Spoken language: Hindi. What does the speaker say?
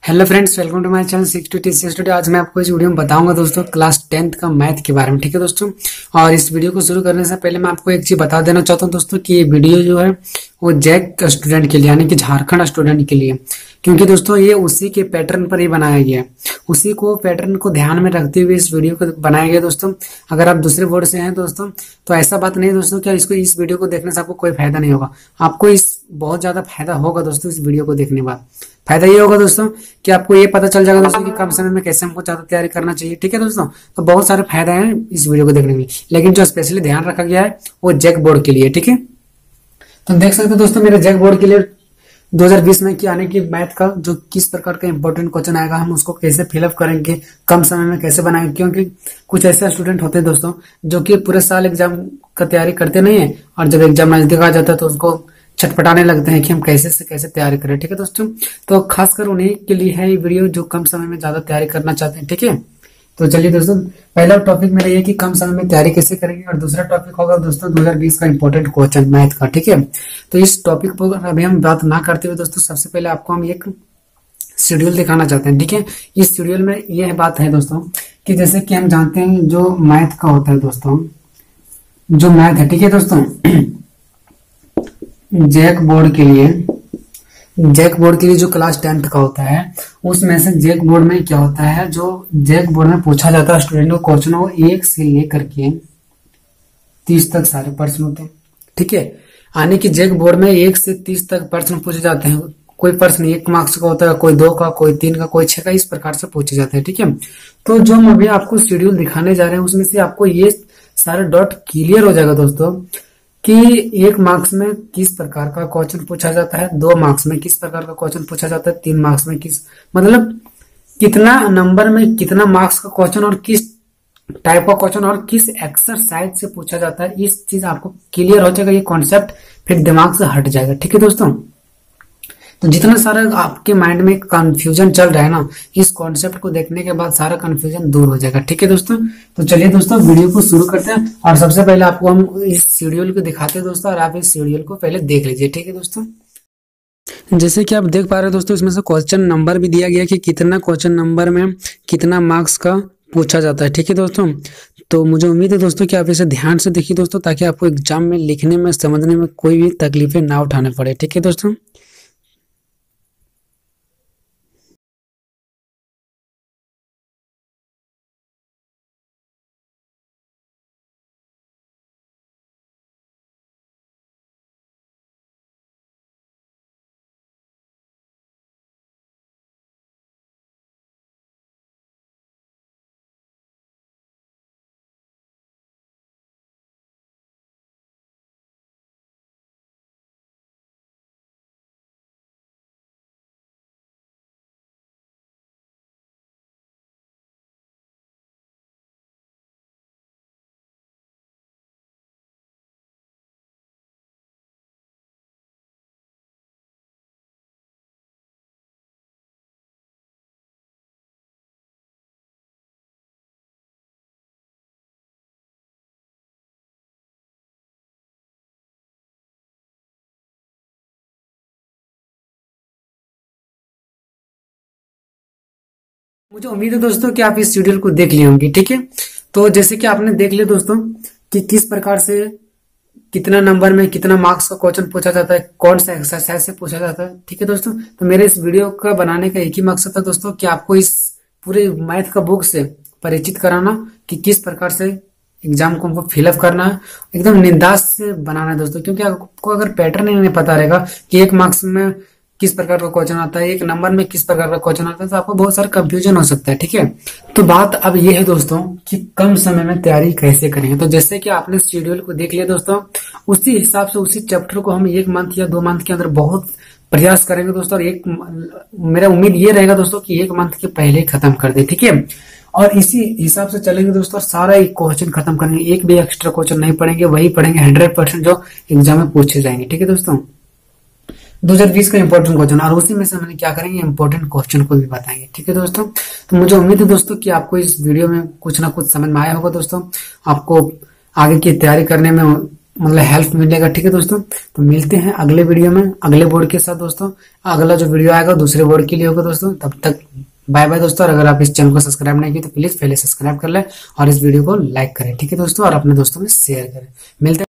Hello friends, welcome to my channel 6 आज मैं आपको इस वीडियो में बताऊंगा दोस्तों क्लास 10th का मैथ के बारे में। ठीक है दोस्तों, और इस वीडियो को शुरू करने से पहले मैं आपको एक चीज बता देना चाहता हूं दोस्तों कि ये वीडियो जो है वो जैक स्टूडेंट के लिए यानी कि झारखंड स्टूडेंट के लिए, क्योंकि दोस्तों ये उसी के पैटर्न पर ही बनाया गया है। उसी को पैटर्न को ध्यान में रखते हुए इस वीडियो को बनाया गया दोस्तों। अगर आप दूसरे बोर्ड से हैं दोस्तों तो ऐसा बात नहीं दोस्तों कि इसको इस वीडियो को देखने से आपको कोई फायदा नहीं होगा। आपको इस बहुत ज्यादा फायदा होगा दोस्तों इस वीडियो को देखने के बाद। फायदा ये होगा दोस्तों कि आपको ये पता चल जाएगा दोस्तों कि कम समय में कैसे हमको ज्यादा तैयारी करना चाहिए। ठीक है दोस्तों, तो बहुत सारे फायदे हैं इस वीडियो को देखने में, लेकिन जो स्पेशली ध्यान रखा गया है वो जैक बोर्ड के लिए। ठीक है, तो देख सकते हैं दोस्तों मेरे जैक बोर्ड के लिए 2020 में आने की मैथ का जो किस प्रकार का इंपॉर्टेंट क्वेश्चन आएगा, हम उसको कैसे फिलअप करेंगे, कम समय में कैसे बनाएंगे। क्योंकि कुछ ऐसे स्टूडेंट होते हैं दोस्तों जो कि पूरे साल एग्जाम का तैयारी करते नहीं है, और जब एग्जाम नजदीक आ जाता है तो उसको छटपटाने लगते हैं कि हम कैसे से कैसे तैयारी करें। ठीक है दोस्तों, तो खासकर उन्हीं के लिए है ये वीडियो जो कम समय में ज्यादा तैयारी करना चाहते हैं। ठीक है, तो चलिए दोस्तों, पहला टॉपिक मेरा ये कि कम समय में तैयारी कैसे करेंगे, और दूसरा टॉपिक होगा दोस्तों 2020 का इंपॉर्टेंट क्वेश्चन मैथ का। ठीक है, तो इस टॉपिक पर अभी हम बात ना करते हुए दोस्तों सबसे पहले आपको हम एक शेड्यूल दिखाना चाहते हैं। ठीक है, इस शेड्यूल में यह बात है दोस्तों कि जैसे कि हम जानते हैं जो मैथ का होता है दोस्तों, जो मैथ है, ठीक है दोस्तों, जैक बोर्ड के लिए जो क्लास 10th का होता है उसमें से जैक बोर्ड में क्या होता है, जो जैक बोर्ड में पूछा जाता है स्टूडेंट को क्वेश्चन, वो 1 से लेकर के 30 तक सारे प्रश्न होते हैं। ठीक है, यानी कि जैक बोर्ड में 1 से 30 तक प्रश्न पूछे जाते हैं। कोई प्रश्न 1 मार्क्स का होता है, कोई 2 का, कोई 3 का, कोई 6 का, इस प्रकार से पूछे जाते हैं। ठीक है, तो जो हम अभी आपको शेड्यूल दिखाने जा रहे हैं उसमें से आपको ये सारे डॉट क्लियर हो जाएगा दोस्तों कि 1 मार्क्स में किस प्रकार का क्वेश्चन पूछा जाता है, 2 मार्क्स में किस प्रकार का क्वेश्चन पूछा जाता है, 3 मार्क्स में किस, मतलब कितना नंबर में कितना मार्क्स का क्वेश्चन और किस टाइप का क्वेश्चन और किस एक्सरसाइज से पूछा जाता है, इस चीज आपको क्लियर हो जाएगा। ये कॉन्सेप्ट फिर दिमाग से हट जाएगा। ठीक है दोस्तों, तो जितना सारा आपके माइंड में कंफ्यूजन चल रहा है ना, इस कॉन्सेप्ट को देखने के बाद सारा कंफ्यूजन दूर हो जाएगा। ठीक है दोस्तों, तो चलिए दोस्तों वीडियो को शुरू करते हैं, और सबसे पहले आपको हम इस शेड्यूल को दिखाते हैं दोस्तों, और आप इस शेड्यूल को पहले देख लीजिए। ठीक है दोस्तों, जैसे कि आप देख पा रहे हैं दोस्तों, इसमें से क्वेश्चन नंबर भी दिया गया कि कितना क्वेश्चन नंबर में कितना मार्क्स का पूछा जाता है। ठीक है दोस्तों, तो मुझे उम्मीद है दोस्तों कि आप इसे ध्यान से देखिए दोस्तों, ताकि आपको एग्जाम में लिखने में समझने में कोई भी तकलीफें ना उठाने पड़े। ठीक है दोस्तों, मुझे उम्मीद है दोस्तों कि आप इस शेड्यूल को देख लिए होंगे। ठीक है, तो जैसे कि आपने देख लिया दोस्तों कि किस प्रकार से कितना नंबर में कितना मार्क्स का क्वेश्चन पूछा जाता है, कौन सा एक्सरसाइज से पूछा जाता है। ठीक है दोस्तों, तो मेरे इस वीडियो का बनाने का एक ही मकसद था दोस्तों कि आपको इस पूरे मैथ का बुक से परिचित कराना कि किस प्रकार से एग्जाम को हमको फिलअप करना है, एकदम निंदास से बनाना है दोस्तों। क्योंकि आपको अगर पैटर्न ही नहीं पता रहेगा कि 1 मार्क्स में किस प्रकार का क्वेश्चन आता है, 1 नंबर में किस प्रकार का क्वेश्चन आता है, तो आपको बहुत सारा कंफ्यूजन हो सकता है। ठीक है, तो बात अब ये है दोस्तों कि कम समय में तैयारी कैसे करेंगे। तो जैसे कि आपने शेड्यूल को देख लिया दोस्तों, उसी हिसाब से उसी चैप्टर को हम 1 मंथ या 2 मंथ के अंदर बहुत प्रयास करेंगे दोस्तों, और मेरा उम्मीद ये रहेगा दोस्तों कि 1 मंथ के पहले खत्म कर दे। ठीक है, और इसी हिसाब से चलेंगे दोस्तों, सारा एक क्वेश्चन खत्म करेंगे, एक भी एक्स्ट्रा क्वेश्चन नहीं पढ़ेंगे, वही पढ़ेंगे 100% जो एग्जाम में पूछे जाएंगे। ठीक है दोस्तों, 2020 का इंपॉर्टेंट क्वेश्चन, और उसी में से मैंने क्या करेंगे इंपॉर्टेंट क्वेश्चन को भी बताएंगे। ठीक है दोस्तों, तो मुझे उम्मीद है दोस्तों कि आपको इस वीडियो में कुछ ना कुछ समझ में आया होगा दोस्तों, आपको आगे की तैयारी करने में मतलब हेल्प मिलेगा। ठीक है दोस्तों, तो मिलते हैं अगले वीडियो में अगले बोर्ड के साथ दोस्तों। अगला जो वीडियो आएगा दूसरे बोर्ड के लिए होगा दोस्तों। तब तक बाय बाय दोस्तों। और अगर आप इस चैनल को सब्सक्राइब नहीं किए तो प्लीज पहले सब्सक्राइब कर लें और इस वीडियो को लाइक करें। ठीक है दोस्तों, और अपने दोस्तों में शेयर करें। मिलते हैं।